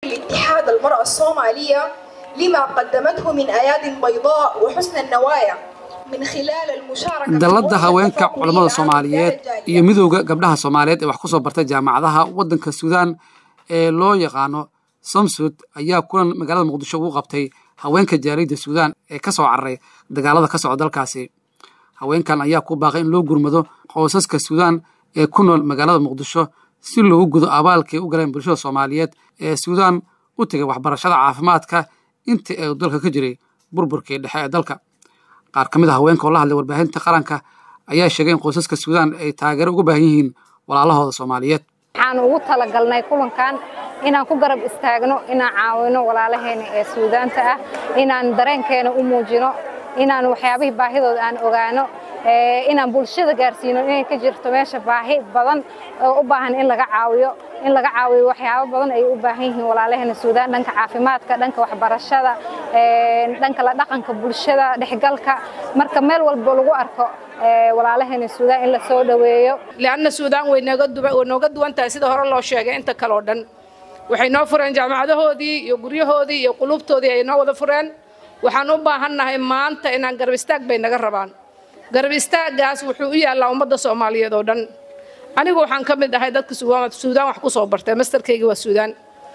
الاتحاد المرأة الصومالية لما قدمته من أياد بيضاء وحسن النوايا من خلال المشاركة دلدا haweenka culimada Soomaaliyeed iyo midowga gabdhaha Soomaaliyeed ee wax ku soo bartay jaamacadaha wadanka Suudaan ee loo yaqaano Samsud ayaa kulan magaalada Muqdisho ugu qabtay haweenka jaaliyadda Suudaan ee ka soo cararay dagaalada ka socda dalkaasi. Haweenkan ayaa ku baaqay in loo gurmado qoysaska Suudaan ee ku nool magaalada Muqdisho si loogu gudo abaalkii u galeen bulshada Soomaaliyeed ee Suudaan u tagay waxbarashada caafimaadka intii ay dalka ka jiray burburkii dhexe ee dalka. qaar kamid ah haweenka oo la hadlay warbaahinta qaranka ayaa sheegay in qoysaska Suudaan ay taageero uga baahan yihiin walaalahooda Soomaaliyeed. waxaan ugu talagalnay kulankan inaan ku garab istaagno inaan caawino walaalaheena ee Suudaanta ah inaan dareenkeena u muujino inaan waxyaabaha baahidooda aan ogaano inaan bulshada gaarsiino inay ka jirto meesha baahi badan oo u baahan in laga caawiyo waxyaabo badan ay u baahan yihiin walaalaheena Suudaan dhanka caafimaadka dhanka waxbarashada dhanka la dhaqanka bulshada dhexgalka marka meel walba lagu arko walaalaheena Suudaan in la soo dhaweeyo laana Suudaan way nooga duwan tahay sida hore loo sheegay inta kale oo dhan waxay noo fureen jaamacadahoodii iyo guryahoodii iyo qulubtoodii ay noo wada fureen waxaan u baahannahay maanta inaan garab istaag bay naga rabaan garab istaagaas wuxuu u yaalaa ummadda Soomaaliyeed oo dhan anigu waxaan ka mid ahay dadka Suudaan wax ku soo bartay masterkayga waa Suudaan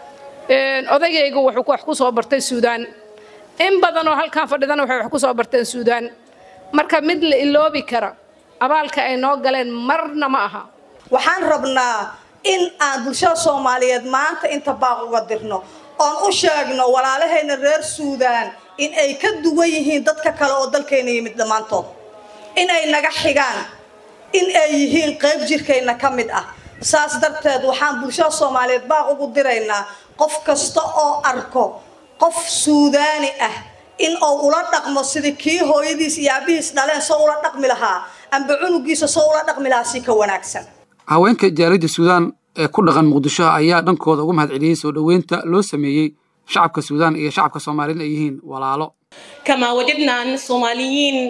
odagaygu wuxuu wax ku soo bartay Suudaan in badan oo halkaan fadhidana waxay wax ku soo barteen Suudaan marka mid la iloobi kara abaalka ay noo galeen marna ma aha waxaan rabnaa in aan bulshada Soomaaliyeed maanta inta baaq uga dirno oon u sheegno walaalaheena reer Suudaan in ay ka duwan yihiin dadka kale oo dalkeena yimid dhamaantood in ay naga xigaan in ay yihiin qayb jirkeena ka mid ah saas darteed waxaan bulshada Soomaaliyeed baaq ugu diraynaa qof kasta oo arko qof Suudaani ah in uu ula dhaqmo sidii kii hooyadiis iyo aabihiis dhaleen soo ula dhaqmi lahaa amba cunugiisa soo ula dhaqmi lahaa si ka wanaagsan haweenka jaaliyadda Suudaan ee ku dhaqan Muqdisho ayaa dhankooda ugu mahadceliyay soo dhaweynta loo sameeyay shacabka Suudaan iyo shacabka Soomaaliyeed ay yihiin walaalo كما وجدنا أن الصوماليين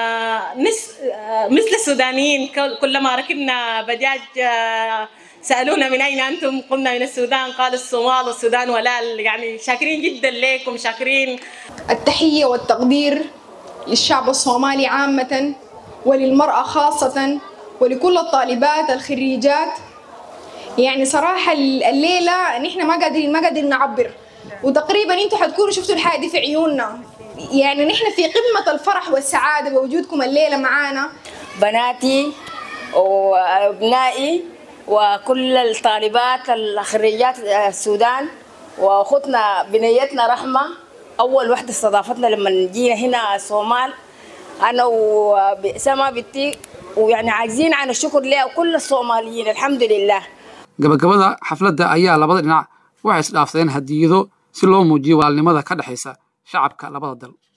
مثل السودانيين كلما ركبنا بجاج سألونا من أين أنتم قلنا من السودان قال الصومال والسودان ولال يعني شاكرين جدا لكم شاكرين التحية والتقدير للشعب الصومالي عامة وللمرأة خاصة ولكل الطالبات الخريجات يعني صراحة الليلة نحن ما قادرين نعبر وتقريبا انتم حتكونوا شفتوا الحاجة دي في عيوننا يعني نحن في قمة الفرح والسعادة بوجودكم الليلة معانا بناتي وابنائي وكل الطالبات الخريجات السودان واخوتنا بنيتنا رحمة اول وحدة استضافتنا لما جينا هنا الصومال انا وسما بنتي ويعني عايزين عن الشكر لها وكل الصوماليين الحمد لله gabagabada xafladda ayaa labada dhinac waxay isdhaafsadeen hadiyado si loo muujiyo walaalnimada ka dhaxaysa shacabka labada dal